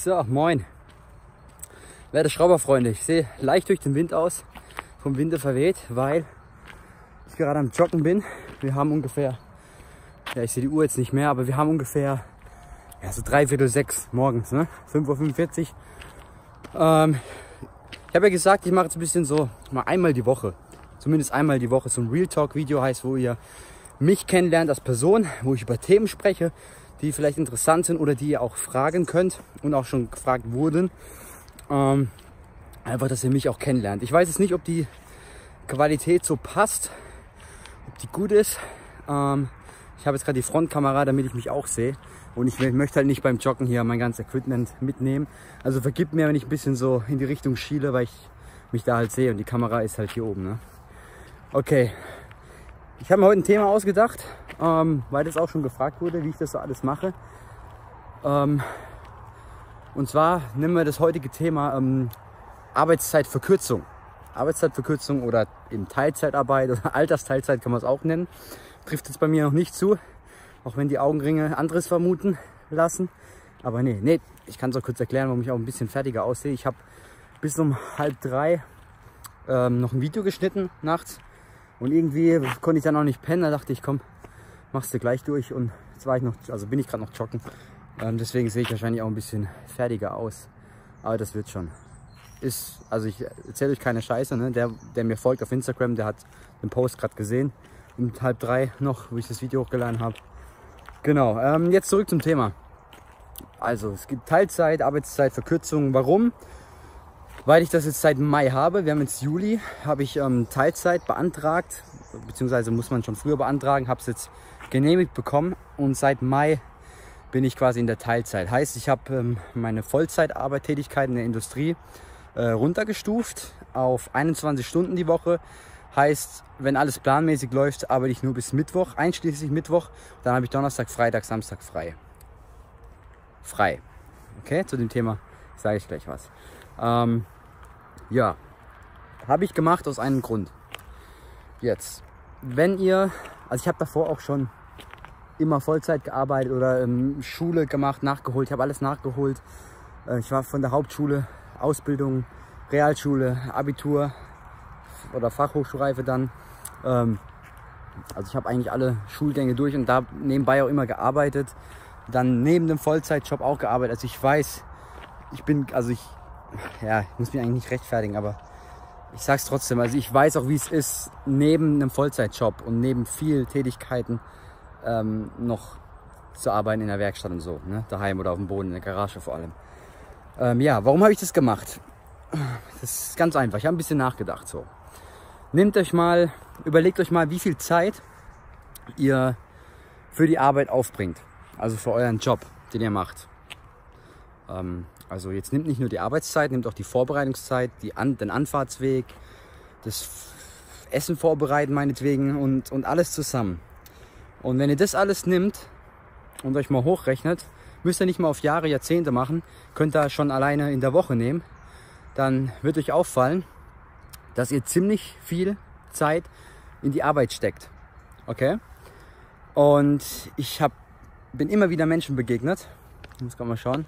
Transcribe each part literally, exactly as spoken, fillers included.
So, moin. Werte Schrauberfreunde, ich sehe leicht durch den Wind aus, vom Winde verweht, weil ich gerade am Joggen bin. Wir haben ungefähr, ja ich sehe die Uhr jetzt nicht mehr, aber wir haben ungefähr ja, so dreiviertel sechs morgens, ne? fünf Uhr fünfundvierzig. Ähm, ich habe ja gesagt, ich mache jetzt ein bisschen so mal einmal die Woche, zumindest einmal die Woche so ein Real Talk Video heißt, wo ihr mich kennenlernt als Person, wo ich über Themen spreche, die vielleicht interessant sind oder die ihr auch fragen könnt und auch schon gefragt wurden. Ähm, einfach, dass ihr mich auch kennenlernt. Ich weiß jetzt nicht, ob die Qualität so passt, ob die gut ist. Ähm, ich habe jetzt gerade die Frontkamera, damit ich mich auch sehe. Und ich möchte halt nicht beim Joggen hier mein ganzes Equipment mitnehmen. Also vergibt mir, wenn ich ein bisschen so in die Richtung schiele, weil ich mich da halt sehe und die Kamera ist halt hier oben. Ne? Okay, ich habe mir heute ein Thema ausgedacht, ähm, weil das auch schon gefragt wurde, wie ich das so alles mache. Ähm, und zwar nehmen wir das heutige Thema ähm, Arbeitszeitverkürzung. Arbeitszeitverkürzung oder eben Teilzeitarbeit oder Altersteilzeit kann man es auch nennen. Trifft jetzt bei mir noch nicht zu, auch wenn die Augenringe anderes vermuten lassen. Aber nee, nee, ich kann es auch kurz erklären, warum ich auch ein bisschen fertiger aussehe. Ich habe bis um halb drei ähm, noch ein Video geschnitten nachts. Und irgendwie konnte ich dann auch nicht pennen. Da dachte ich, komm, machst du gleich durch. Und jetzt war ich noch, also bin ich gerade noch joggen. Ähm, deswegen sehe ich wahrscheinlich auch ein bisschen fertiger aus. Aber das wird schon. Ist, also ich erzähle euch keine Scheiße. Ne? Der, der mir folgt auf Instagram, der hat den Post gerade gesehen. Um halb drei noch, wo ich das Video hochgeladen habe. Genau, ähm, jetzt zurück zum Thema. Also es gibt Teilzeit, Arbeitszeitverkürzung. Warum? Weil ich das jetzt seit Mai habe. Wir haben jetzt Juli, habe ich ähm, Teilzeit beantragt. Beziehungsweise muss man schon früher beantragen. Habe es jetzt genehmigt bekommen. Und seit Mai bin ich quasi in der Teilzeit. Heißt, ich habe ähm, meine Vollzeitarbeitstätigkeit in der Industrie äh, runtergestuft auf einundzwanzig Stunden die Woche. Heißt, wenn alles planmäßig läuft, arbeite ich nur bis Mittwoch, einschließlich Mittwoch. Dann habe ich Donnerstag, Freitag, Samstag frei. Frei. Okay, zu dem Thema sage ich gleich was. Ähm, ja, habe ich gemacht aus einem Grund. Jetzt, wenn ihr, also ich habe davor auch schon immer Vollzeit gearbeitet oder ähm, Schule gemacht, nachgeholt. Ich habe alles nachgeholt. Äh, ich war von der Hauptschule, Ausbildung, Realschule, Abitur oder Fachhochschulreife dann. Ähm, also ich habe eigentlich alle Schulgänge durch und da nebenbei auch immer gearbeitet. Dann neben dem Vollzeitjob auch gearbeitet. Also ich weiß, ich bin, also ich, ja, ich muss mich eigentlich nicht rechtfertigen, aber ich sag's trotzdem. Also ich weiß auch, wie es ist, neben einem Vollzeitjob und neben vielen Tätigkeiten ähm, noch zu arbeiten in der Werkstatt und so, ne? Daheim oder auf dem Boden, in der Garage vor allem. Ähm, ja, warum habe ich das gemacht? Das ist ganz einfach. Ich habe ein bisschen nachgedacht so. Nehmt euch mal, überlegt euch mal, wie viel Zeit ihr für die Arbeit aufbringt. Also für euren Job, den ihr macht. Ähm, also jetzt nehmt nicht nur die Arbeitszeit, nehmt auch die Vorbereitungszeit, die An den Anfahrtsweg, das Essen vorbereiten meinetwegen und, und alles zusammen. Und wenn ihr das alles nimmt und euch mal hochrechnet, müsst ihr nicht mal auf Jahre, Jahrzehnte machen, könnt ihr schon alleine in der Woche nehmen, dann wird euch auffallen, dass ihr ziemlich viel Zeit in die Arbeit steckt. Okay? Und ich hab, bin immer wieder Menschen begegnet. Ich muss gerade mal schauen,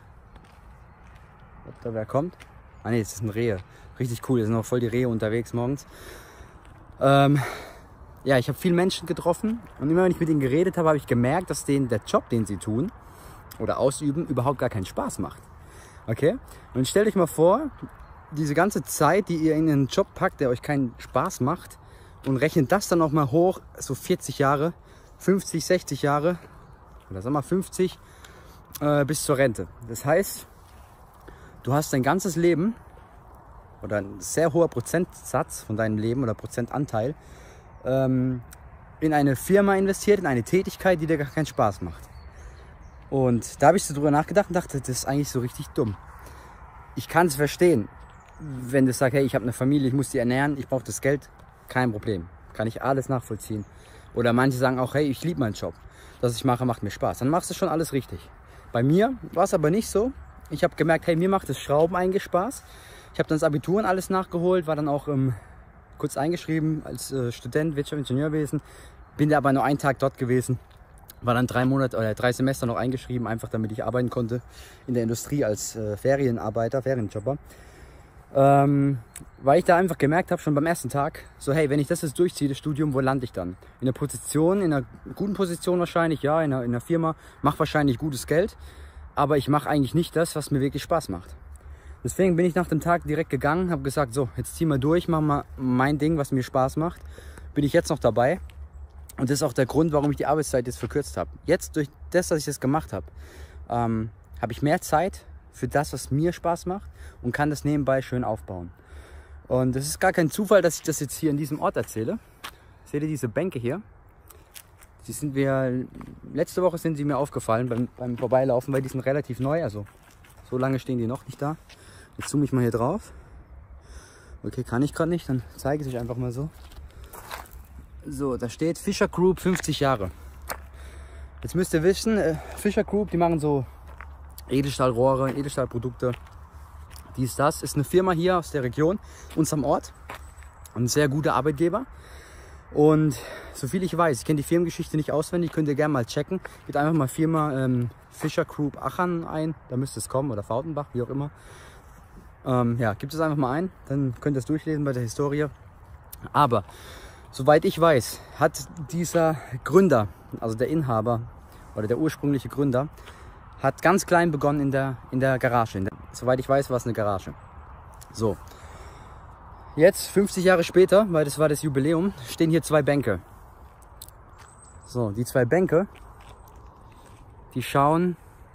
ob da wer kommt. Ah ne, das ist ein Rehe. Richtig cool, da sind noch voll die Rehe unterwegs morgens. Ähm, ja, ich habe viele Menschen getroffen und immer wenn ich mit ihnen geredet habe, habe ich gemerkt, dass denen der Job, den sie tun oder ausüben, überhaupt gar keinen Spaß macht. Okay? Und stellt euch mal vor, diese ganze Zeit, die ihr in einen Job packt, der euch keinen Spaß macht und rechnet das dann auch mal hoch, so vierzig Jahre, fünfzig, sechzig Jahre oder sag mal fünfzig äh, bis zur Rente. Das heißt, du hast dein ganzes Leben oder ein sehr hoher Prozentsatz von deinem Leben oder Prozentanteil ähm, in eine Firma investiert, in eine Tätigkeit, die dir gar keinen Spaß macht. Und da habe ich so drüber nachgedacht und dachte, das ist eigentlich so richtig dumm. Ich kann es verstehen, wenn du sagst, hey, ich habe eine Familie, ich muss die ernähren, ich brauche das Geld, kein Problem. Kann ich alles nachvollziehen. Oder manche sagen auch, hey, ich liebe meinen Job. Das ich mache, macht mir Spaß. Dann machst du schon alles richtig. Bei mir war es aber nicht so. Ich habe gemerkt, hey, mir macht das Schrauben eigentlich Spaß. Ich habe dann das Abitur und alles nachgeholt, war dann auch ähm, kurz eingeschrieben als äh, Student Wirtschaft, Ingenieurwesen. Bin da aber nur einen Tag dort gewesen. War dann drei Monate oder drei Semester noch eingeschrieben, einfach damit ich arbeiten konnte in der Industrie als äh, Ferienarbeiter, Ferienjobber. Ähm, weil ich da einfach gemerkt habe, schon beim ersten Tag, so hey, wenn ich das jetzt durchziehe, das Studium, wo lande ich dann? In einer Position, in einer guten Position wahrscheinlich, ja, in einer, in einer Firma, mache wahrscheinlich gutes Geld, aber ich mache eigentlich nicht das, was mir wirklich Spaß macht. Deswegen bin ich nach dem Tag direkt gegangen, habe gesagt, so, jetzt zieh mal durch, mach mal mein Ding, was mir Spaß macht. Bin ich jetzt noch dabei. Und das ist auch der Grund, warum ich die Arbeitszeit jetzt verkürzt habe. Jetzt, durch das, dass ich das gemacht habe, ähm, habe ich mehr Zeit für das, was mir Spaß macht und kann das nebenbei schön aufbauen. Und es ist gar kein Zufall, dass ich das jetzt hier in diesem Ort erzähle. Seht ihr diese Bänke hier? Die sind wir, letzte Woche sind sie mir aufgefallen beim, beim Vorbeilaufen, weil die sind relativ neu, also so lange stehen die noch nicht da. Jetzt zoome ich mal hier drauf. Okay, kann ich gerade nicht, dann zeige ich es euch einfach mal so. So, da steht Fischer Group fünfzig Jahre. Jetzt müsst ihr wissen, äh, Fischer Group, die machen so Edelstahlrohre, Edelstahlprodukte. Dies, das ist eine Firma hier aus der Region, unserem Ort. Ein sehr guter Arbeitgeber. Und soviel ich weiß, ich kenne die Firmengeschichte nicht auswendig, könnt ihr gerne mal checken. Gebt einfach mal Firma ähm, Fischer Group Aachen ein, da müsste es kommen, oder Fautenbach, wie auch immer. Ähm, ja, gebt es einfach mal ein, dann könnt ihr es durchlesen bei der Historie. Aber soweit ich weiß, hat dieser Gründer, also der Inhaber oder der ursprüngliche Gründer, hat ganz klein begonnen in der, in der Garage. In der, soweit ich weiß, war es eine Garage. So, jetzt fünfzig Jahre später, weil das war das Jubiläum, stehen hier zwei Bänke. So, die zwei Bänke, die schauen,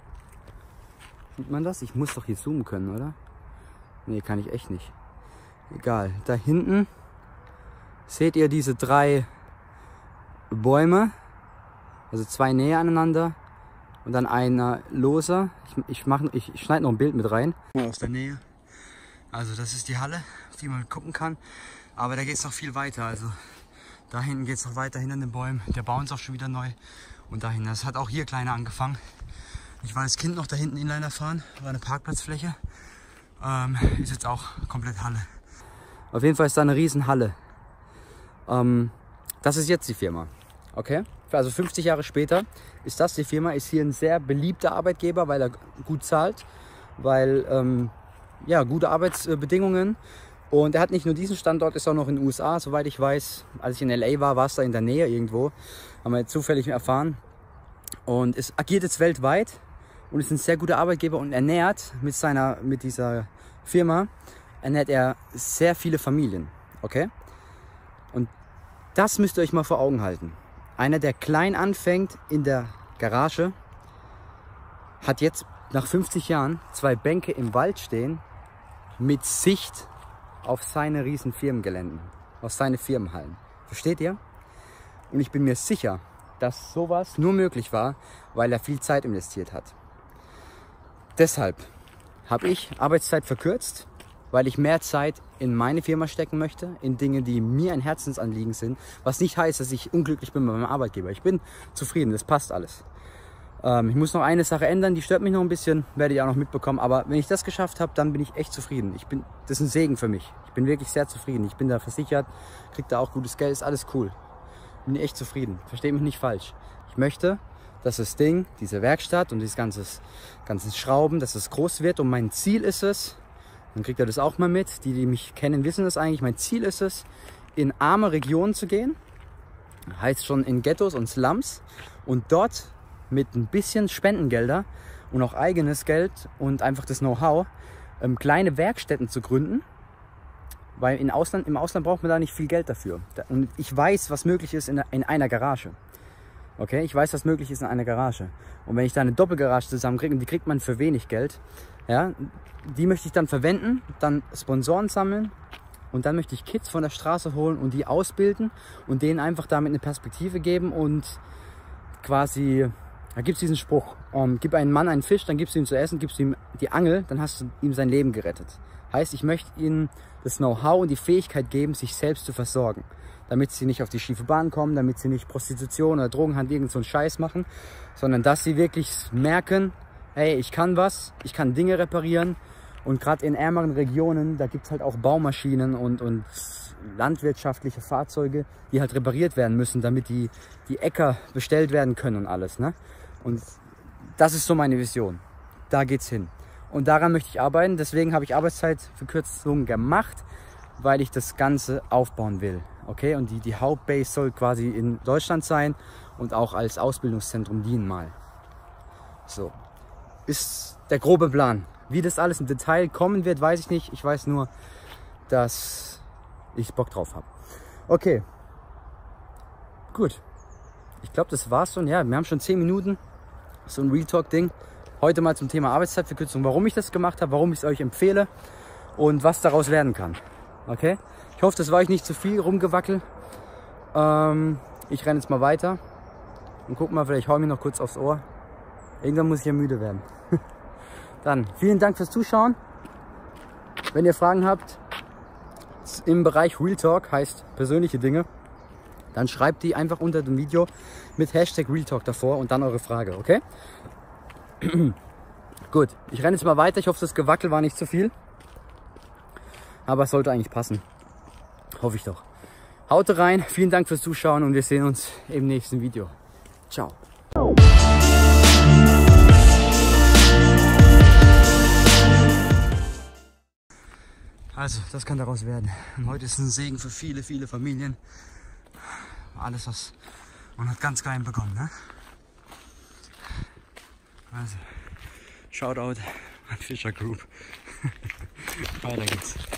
sieht man das? Ich muss doch hier zoomen können, oder? Nee, kann ich echt nicht. Egal, da hinten seht ihr diese drei Bäume, also zwei näher aneinander und dann einer loser. Ich, ich, mach, ich, ich schneide noch ein Bild mit rein. Aus der Nähe. Also das ist die Halle, auf die man gucken kann. Aber da geht es noch viel weiter. Also da hinten geht es noch weiter hinter den Bäumen. Der Baum ist auch schon wieder neu. Und dahin, das hat auch hier kleiner angefangen. Ich war als Kind noch da hinten Inliner fahren, war eine Parkplatzfläche. Ähm, ist jetzt auch komplett Halle. Auf jeden Fall ist da eine riesen Halle. Ähm, das ist jetzt die Firma, okay? Also fünfzig Jahre später ist das die Firma, ist hier ein sehr beliebter Arbeitgeber, weil er gut zahlt, weil, ähm, ja, gute Arbeitsbedingungen. Und er hat nicht nur diesen Standort, ist auch noch in den U S A, soweit ich weiß. Als ich in L A war, war es da in der Nähe irgendwo, haben wir jetzt zufällig erfahren. Und es agiert jetzt weltweit und ist ein sehr guter Arbeitgeber und ernährt mit seiner, mit dieser Firma, ernährt er sehr viele Familien, okay? Und das müsst ihr euch mal vor Augen halten. Einer, der klein anfängt in der Garage, hat jetzt nach fünfzig Jahren zwei Bänke im Wald stehen mit Sicht auf seine riesen Firmengeländen, auf seine Firmenhallen. Versteht ihr? Und ich bin mir sicher, dass sowas nur möglich war, weil er viel Zeit investiert hat. Deshalb habe ich Arbeitszeit verkürzt, weil ich mehr Zeit in meine Firma stecken möchte, in Dinge, die mir ein Herzensanliegen sind. Was nicht heißt, dass ich unglücklich bin bei meinem Arbeitgeber. Ich bin zufrieden, das passt alles. Ähm, ich muss noch eine Sache ändern, die stört mich noch ein bisschen, werde ich auch noch mitbekommen. Aber wenn ich das geschafft habe, dann bin ich echt zufrieden. Ich bin, das ist ein Segen für mich. Ich bin wirklich sehr zufrieden. Ich bin da versichert, kriege da auch gutes Geld, ist alles cool. Bin echt zufrieden, versteht mich nicht falsch. Ich möchte, dass das Ding, diese Werkstatt und dieses ganze, ganze Schrauben, dass es groß wird. Und mein Ziel ist es, dann kriegt ihr das auch mal mit. Die, die mich kennen, wissen das eigentlich. Mein Ziel ist es, in arme Regionen zu gehen. Heißt schon in Ghettos und Slums. Und dort mit ein bisschen Spendengelder und auch eigenes Geld und einfach das Know-how, ähm, kleine Werkstätten zu gründen. Weil in Ausland, im Ausland braucht man da nicht viel Geld dafür. Und ich weiß, was möglich ist in, in einer Garage. Okay, ich weiß, was möglich ist in einer Garage. Und wenn ich da eine Doppelgarage zusammenkriege, und die kriegt man für wenig Geld, ja, die möchte ich dann verwenden, dann Sponsoren sammeln und dann möchte ich Kids von der Straße holen und die ausbilden und denen einfach damit eine Perspektive geben und quasi, da gibt es diesen Spruch, um, gib einem Mann einen Fisch, dann gibst du ihm zu essen, gibst du ihm die Angel, dann hast du ihm sein Leben gerettet. Heißt, ich möchte ihnen das Know-how und die Fähigkeit geben, sich selbst zu versorgen. Damit sie nicht auf die schiefe Bahn kommen, damit sie nicht Prostitution oder Drogenhandel, irgend so einen Scheiß machen, sondern dass sie wirklich merken, hey, ich kann was, ich kann Dinge reparieren. Und gerade in ärmeren Regionen, da gibt es halt auch Baumaschinen und, und landwirtschaftliche Fahrzeuge, die halt repariert werden müssen, damit die, die Äcker bestellt werden können und alles. Ne? Und das ist so meine Vision. Da geht's hin. Und daran möchte ich arbeiten. Deswegen habe ich Arbeitszeitverkürzung gemacht, weil ich das Ganze aufbauen will. Okay? Und die, die Hauptbase soll quasi in Deutschland sein und auch als Ausbildungszentrum dienen mal. So. Ist der grobe Plan. Wie das alles im Detail kommen wird, weiß ich nicht. Ich weiß nur, dass ich Bock drauf habe. Okay. Gut. Ich glaube, das war's schon. Ja, wir haben schon zehn Minuten. So ein Real Talk-Ding. Heute mal zum Thema Arbeitszeitverkürzung. Warum ich das gemacht habe, warum ich es euch empfehle und was daraus werden kann. Okay? Ich hoffe, das war euch nicht zu viel rumgewackelt. Ähm, ich renne jetzt mal weiter. Und guck mal, vielleicht hau ich mir noch kurz aufs Ohr. Irgendwann muss ich ja müde werden. Dann vielen Dank fürs Zuschauen. Wenn ihr Fragen habt im Bereich Real Talk, heißt persönliche Dinge, dann schreibt die einfach unter dem Video mit Hashtag Real Talk davor und dann eure Frage, okay? Gut, ich renne jetzt mal weiter. Ich hoffe, das Gewackel war nicht zu viel. Aber es sollte eigentlich passen. Hoffe ich doch. Haut rein, vielen Dank fürs Zuschauen und wir sehen uns im nächsten Video. Ciao. Also, das kann daraus werden. Und heute ist ein Segen für viele, viele Familien. Alles, was man hat ganz klein begonnen, ne? Also, Shoutout an Fischer Group. Weiter geht's.